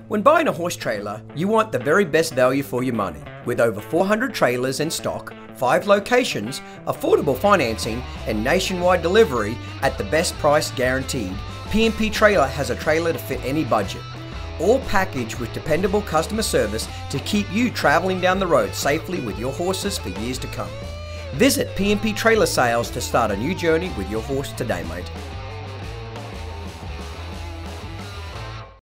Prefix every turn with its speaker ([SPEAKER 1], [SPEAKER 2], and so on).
[SPEAKER 1] When buying a horse trailer, you want the very best value for your money. With over 400 trailers in stock, 5 locations, affordable financing, and nationwide delivery at the best price guaranteed, P&P Trailer has a trailer to fit any budget. All packaged with dependable customer service to keep you traveling down the road safely with your horses for years to come. Visit P&P Trailer Sales to start a new journey with your horse today, mate.